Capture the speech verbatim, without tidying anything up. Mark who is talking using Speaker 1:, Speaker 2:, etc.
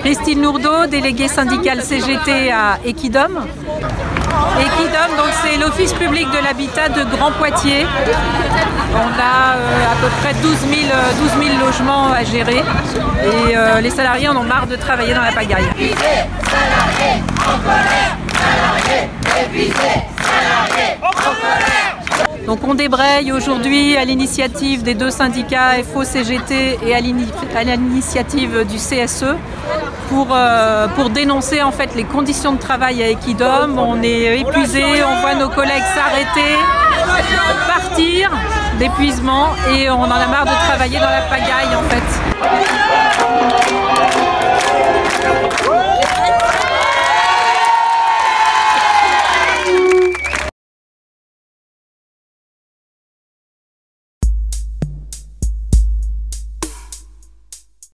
Speaker 1: Christine Lourdeau, déléguée syndicale C G T à Equidom. Equidom, donc c'est l'Office public de l'habitat de Grand Poitiers. On a euh, à peu près douze mille logements à gérer et euh, les salariés en ont marre de travailler dans la pagaille.
Speaker 2: Épuisés, salariés, en colère, salariés, épuisés, salariés, en colère.
Speaker 1: Donc on débraye aujourd'hui à l'initiative des deux syndicats F O C G T et à l'initiative du C S E pour, euh, pour dénoncer en fait les conditions de travail à Equidom. On est épuisé, on voit nos collègues s'arrêter, partir d'épuisement et on en a marre de travailler dans la pagaille en fait.